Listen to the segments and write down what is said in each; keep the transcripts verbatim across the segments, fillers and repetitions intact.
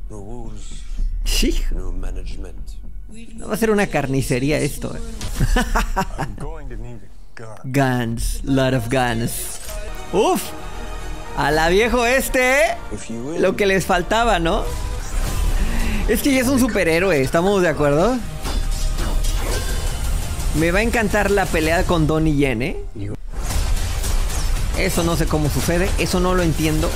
Sí. No va a ser una carnicería esto, eh. Guns, lot of guns. Uf. A la viejo este, lo que les faltaba, ¿no? Es que ya es un superhéroe, ¿estamos de acuerdo? Me va a encantar la pelea con Donnie Yen, ¿eh? Eso no sé cómo sucede, eso no lo entiendo.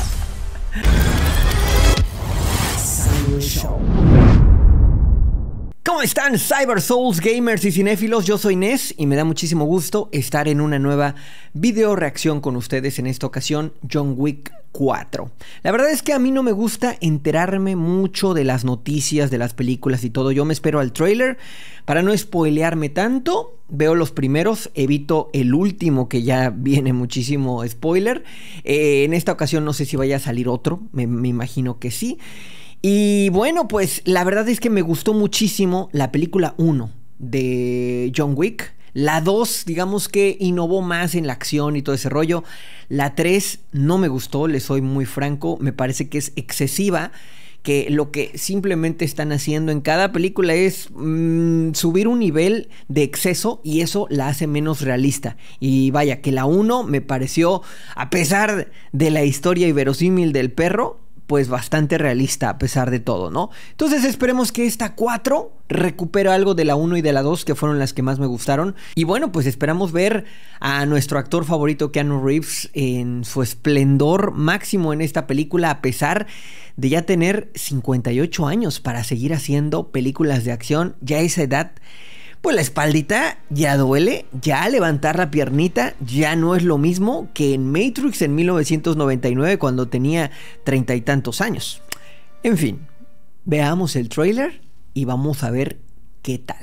¿Cómo están, Cyber Souls gamers y cinéfilos? Yo soy Ness y me da muchísimo gusto estar en una nueva video reacción con ustedes, en esta ocasión John Wick cuatro. La verdad es que a mí no me gusta enterarme mucho de las noticias de las películas y todo. Yo me espero al tráiler para no spoilearme tanto. Veo los primeros, evito el último, que ya viene muchísimo spoiler. Eh, en esta ocasión no sé si vaya a salir otro, me, me imagino que sí. Y bueno, pues la verdad es que me gustó muchísimo la película uno de John Wick. La dos, digamos que innovó más en la acción y todo ese rollo. La tres no me gustó, les soy muy franco. Me parece que es excesiva, que lo que simplemente están haciendo en cada película es mmm, subir un nivel de exceso y eso la hace menos realista. Y vaya, que la uno me pareció, a pesar de la historia inverosímil del perro, pues bastante realista a pesar de todo, ¿no? Entonces esperemos que esta cuatro recupere algo de la uno y de la dos, que fueron las que más me gustaron. Y bueno, pues esperamos ver a nuestro actor favorito, Keanu Reeves, en su esplendor máximo en esta película, a pesar de ya tener cincuenta y ocho años para seguir haciendo películas de acción. Ya a esa edad, pues la espaldita ya duele, ya levantar la piernita ya no es lo mismo que en Matrix en mil novecientos noventa y nueve, cuando tenía treinta y tantos años. En fin, veamos el tráiler y vamos a ver qué tal.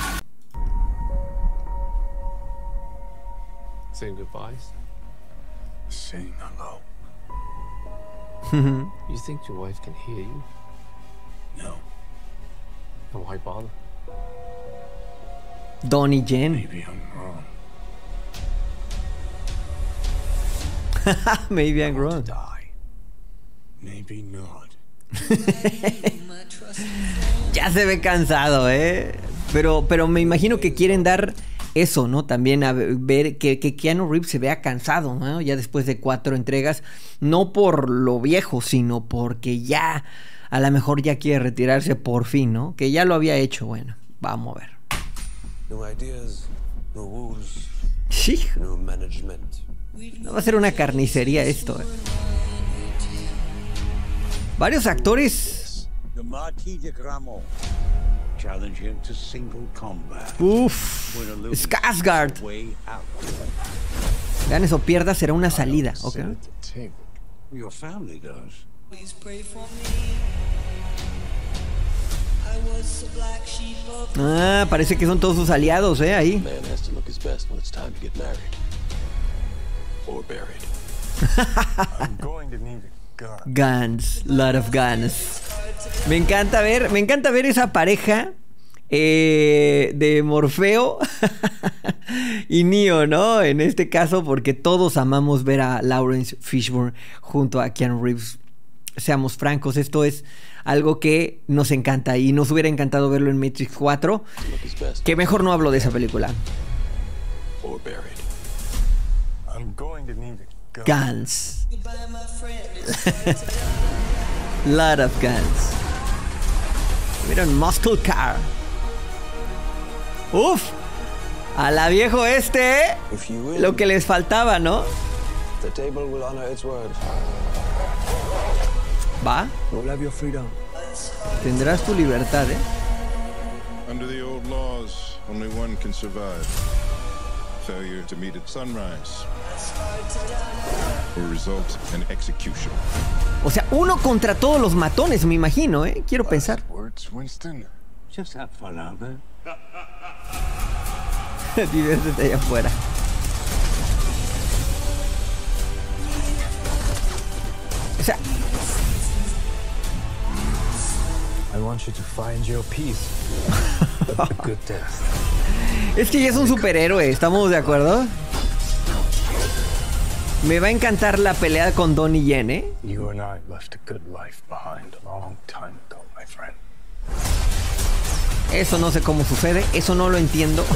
Saying goodbyes. Saying hello. You think your wife can hear you? No. Then why bother? Donnie Yen. Maybe I'm wrong. Maybe I'm I want wrong. to die. Maybe not. Ya se ve cansado, ¿eh? Pero, pero me imagino que quieren dar eso, ¿no? También a ver que, que Keanu Reeves se vea cansado, ¿no? Ya después de cuatro entregas. No por lo viejo, sino porque ya a lo mejor ya quiere retirarse por fin, ¿no? Que ya lo había hecho. Bueno, vamos a ver. No ideas, no rules, Sí. no management. No va a ser una carnicería esto, eh. Varios actores. The Marquis de Gramont. Challenge him to single combat. Uff. Skarsgård. Way out. Ganes o pierdas, será una salida, ¿ok? Sit at the table. Your family does. Please pray for me. I was a black sheep of Ah, parece que son todos sus aliados, ¿eh? Ahí. Man has to look his best when it's time to get married. Or buried. I'm going to need a gun. Guns, lot of guns. Me encanta ver, me encanta ver esa pareja eh, de Morfeo y Neo, ¿no? En este caso, porque todos amamos ver a Lawrence Fishburne junto a Keanu Reeves. Seamos francos, esto es algo que nos encanta y nos hubiera encantado verlo en Matrix cuatro. Que mejor no hablo de esa película. Or buried. I'm going to need a gun. Guns. by my friend. Lot of guns. Mira un muscle car. Uf. A la viejo este, If you will, lo que les faltaba, ¿no? the table will honor its word. Va. You'll have your freedom. Tendrás tu libertad, ¿eh? Under the old laws, only one can survive. Failure to meet at sunrise will result in execution. O sea, uno contra todos los matones, me imagino, ¿eh? Quiero pensar. Words, Winston. Just have fun out there. Diviértete allá afuera. O sea, I want you to find your peace. A good death. es que ya es un superhéroe, ¿estamos de acuerdo? Me va a encantar la pelea con Donnie Yen, ¿eh? You and I left a good life behind a long time Eso no sé cómo sucede. Eso no lo entiendo.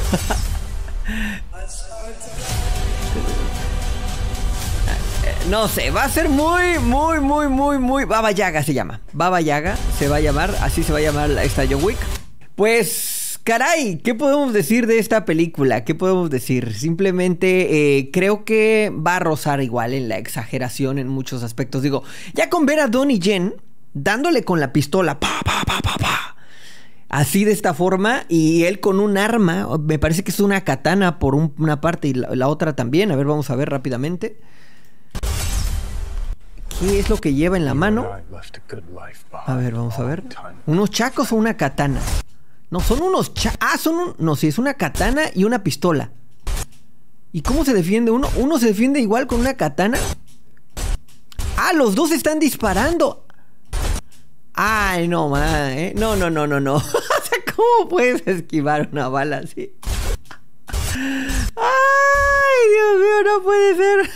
No sé, va a ser muy, muy, muy, muy, muy... Baba Yaga se llama. Baba Yaga se va a llamar, así se va a llamar esta John Wick. Pues, caray, ¿qué podemos decir de esta película? ¿Qué podemos decir? Simplemente eh, creo que va a rozar igual en la exageración en muchos aspectos. Digo, ya con ver a Donnie Yen dándole con la pistola, pa, pa, pa, pa, pa, así de esta forma, y él con un arma, me parece que es una katana por un, una parte y la, la otra también. A ver, vamos a ver rápidamente. ¿Qué es lo que lleva en la mano? A ver, vamos a ver. ¿Unos chacos o una katana? No, son unos chacos. Ah, son un... No, sí, es una katana y una pistola. ¿Y cómo se defiende uno? ¿Uno se defiende igual con una katana? Ah, los dos están disparando. Ay, no, ma, ¿eh? No, no, no, no, no. O sea, ¿cómo puedes esquivar una bala así? Ay, Dios mío, no puede ser.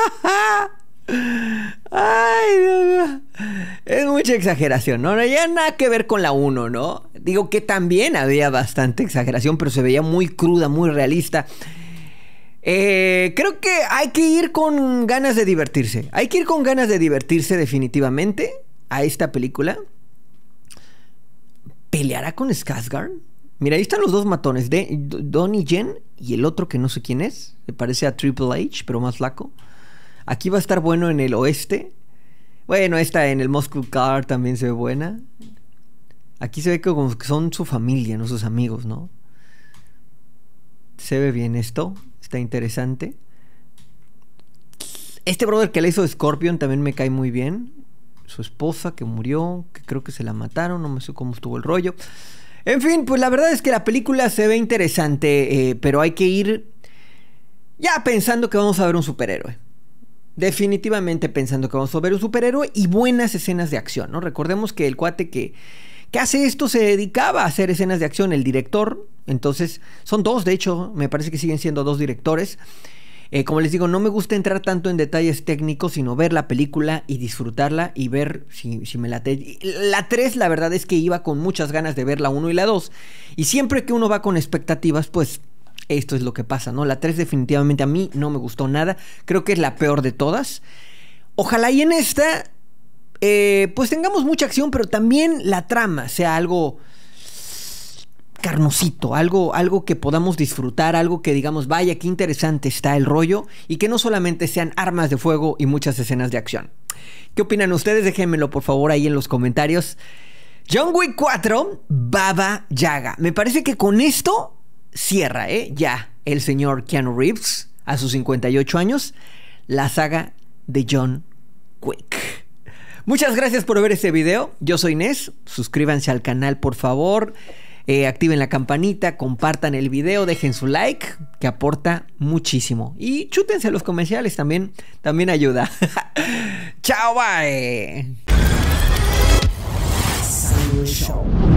Ay, Dios mío. Es mucha exageración, ¿no? No ya nada que ver con la uno, ¿no? Digo que también había bastante exageración, pero se veía muy cruda, muy realista. Eh, creo que hay que ir con ganas de divertirse. Hay que ir con ganas de divertirse definitivamente a esta película. ¿Peleará con Skarsgård? Mira, ahí están los dos matones, de Donnie Yen y el otro que no sé quién es. Se parece a Triple H, pero más flaco. Aquí va a estar bueno en el oeste. Bueno, esta en el Muscle Car también se ve buena. Aquí se ve que como que son su familia, no sus amigos, ¿no? Se ve bien esto. Está interesante. Este brother que le hizo Scorpion también me cae muy bien. Su esposa que murió, que creo que se la mataron, no me sé cómo estuvo el rollo. En fin, pues la verdad es que la película se ve interesante, eh, pero hay que ir ya pensando que vamos a ver un superhéroe. Definitivamente pensando que vamos a ver un superhéroe y buenas escenas de acción, ¿no? Recordemos que el cuate que, que hace esto se dedicaba a hacer escenas de acción, el director. Entonces, son dos, de hecho, me parece que siguen siendo dos directores. Eh, como les digo, no me gusta entrar tanto en detalles técnicos, sino ver la película y disfrutarla y ver si, si me late. La tres, la verdad es que iba con muchas ganas de ver la uno y la dos. Y siempre que uno va con expectativas, pues esto es lo que pasa, ¿no? La tres definitivamente a mí no me gustó nada. Creo que es la peor de todas. Ojalá y en esta, eh, pues tengamos mucha acción, pero también la trama sea algo carnosito, algo, algo que podamos disfrutar, algo que digamos, vaya, qué interesante está el rollo, y que no solamente sean armas de fuego y muchas escenas de acción. ¿Qué opinan ustedes? Déjenmelo por favor ahí en los comentarios. John Wick cuatro, Baba Yaga. Me parece que con esto cierra, ¿eh? Ya el señor Keanu Reeves, a sus cincuenta y ocho años, la saga de John Wick. Muchas gracias por ver este video. Yo soy Nes. Suscríbanse al canal, por favor. Eh, activen la campanita, compartan el video, dejen su like, que aporta muchísimo. Y chútense los comerciales también, también ayuda. Chao, bye. Show.